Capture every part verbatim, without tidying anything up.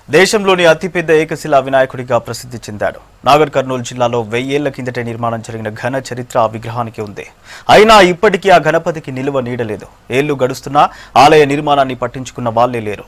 దేశంలోని అతిపెద్ద ఏకశిలా వినాయకుడిగా ప్రసిద్ధి చెందాడు. నాగర్ కర్నూలు జిల్లాలో వెయ్యేళ్ల కిందటే నిర్మాణం జరిగిన ఘన చరిత్ర ఆ విగ్రహానికి ఉంది. అయినా ఇప్పటికీ ఆ గణపతికి నిలువ నీడలేదు. ఏళ్లు గడుస్తున్నా ఆలయ నిర్మాణాన్ని పట్టించుకున్న వాళ్లే లేరు.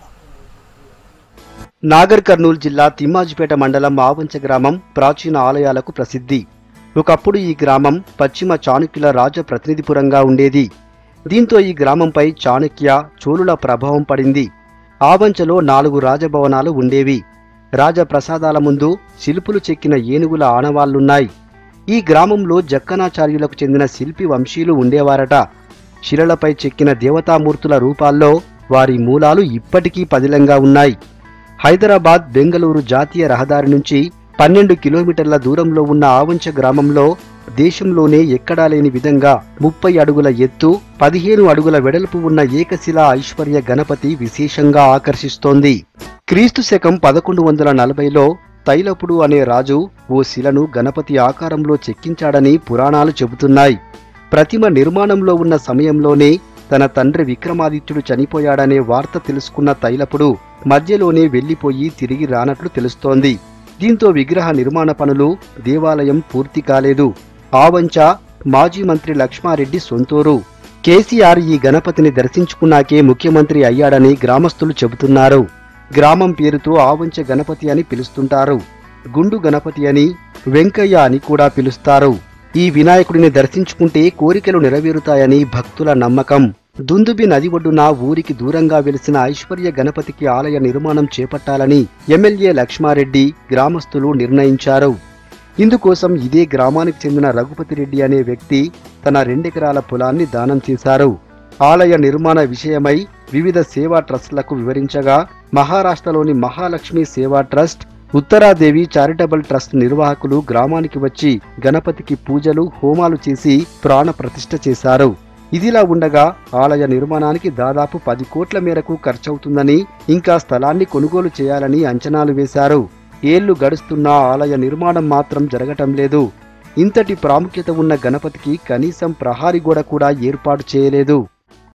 నాగర్ కర్నూలు జిల్లా తిమ్మాజిపేట మండలం ఆవంచ గ్రామం ప్రాచీన ఆలయాలకు ప్రసిద్ధి. ఒకప్పుడు ఈ గ్రామం పశ్చిమ చాణుక్యుల రాజ ప్రతినిధిపురంగా ఉండేది. దీంతో ఈ గ్రామంపై చాణుక్య, చోళుల ప్రభావం పడింది. ఆవంచలో నాలుగు రాజభవనాలు ఉండేవి. రాజప్రసాదాల ముందు శిల్పులు చెక్కిన ఏనుగుల ఆనవాళ్లున్నాయి. ఈ గ్రామంలో జక్కనాచార్యులకు చెందిన శిల్పి వంశీయులు ఉండేవారట. శిలలపై చెక్కిన దేవతామూర్తుల రూపాల్లో వారి మూలాలు ఇప్పటికీ పదిలంగా ఉన్నాయి. హైదరాబాద్ బెంగళూరు జాతీయ రహదారి నుంచి పన్నెండు కిలోమీటర్ల దూరంలో ఉన్న ఆవంచ గ్రామంలో దేశంలోనే ఎక్కడా లేని విధంగా ముప్పై అడుగుల ఎత్తు, పదిహేను అడుగుల వెడల్పు ఉన్న ఏకశిలా ఐశ్వర్య గణపతి విశేషంగా ఆకర్షిస్తోంది. క్రీస్తు శకం పదకొండు వందల నలభైలో తైలపుడు అనే రాజు ఓ శిలను గణపతి ఆకారంలో చెక్కించాడని పురాణాలు చెబుతున్నాయి. ప్రతిమ నిర్మాణంలో ఉన్న సమయంలోనే తన తండ్రి విక్రమాదిత్యుడు చనిపోయాడనే వార్త తెలుసుకున్న తైలపుడు మధ్యలోనే వెళ్లిపోయి తిరిగి రానట్లు తెలుస్తోంది. దీంతో విగ్రహ నిర్మాణ పనులు, దేవాలయం పూర్తి కాలేదు. ఆవంచ మాజీ మంత్రి లక్ష్మారెడ్డి సొంతూరు. కేసీఆర్ ఈ గణపతిని దర్శించుకున్నాకే ముఖ్యమంత్రి అయ్యాడని గ్రామస్తులు చెబుతున్నారు. గ్రామం పేరుతో ఆవంచ గణపతి అని పిలుస్తుంటారు. గుండు గణపతి అని, వెంకయ్య అని కూడా పిలుస్తారు. ఈ వినాయకుడిని దర్శించుకుంటే కోరికలు నెరవేరుతాయని భక్తుల నమ్మకం. దుందుబి నది ఒడ్డున ఊరికి దూరంగా వెలిసిన ఐశ్వర్య గణపతికి ఆలయ నిర్మాణం చేపట్టాలని ఎమ్మెల్యే లక్ష్మారెడ్డి, గ్రామస్తులు నిర్ణయించారు. ఇందుకోసం ఇదే గ్రామానికి చెందిన రఘుపతిరెడ్డి అనే వ్యక్తి తన రెండెకరాల పొలాన్ని దానం చేశారు. ఆలయ నిర్మాణ విషయమై వివిధ సేవా ట్రస్టులకు వివరించగా మహారాష్ట్రలోని మహాలక్ష్మి సేవా ట్రస్ట్, ఉత్తరాదేవి చారిటబుల్ ట్రస్ట్ నిర్వాహకులు గ్రామానికి వచ్చి గణపతికి పూజలు, హోమాలు చేసి ప్రాణ ప్రతిష్ఠ చేశారు. ఇదిలా ఉండగా ఆలయ నిర్మాణానికి దాదాపు పది కోట్ల మేరకు ఖర్చవుతుందని, ఇంకా స్థలాన్ని కొనుగోలు చేయాలని అంచనాలు వేశారు. ఏళ్లు గడుస్తున్నా ఆలయ నిర్మాణం మాత్రం జరగటం లేదు. ఇంతటి ప్రాముఖ్యత ఉన్న గణపతికి కనీసం ప్రహారీ గోడ కూడా ఏర్పాటు చేయలేదు.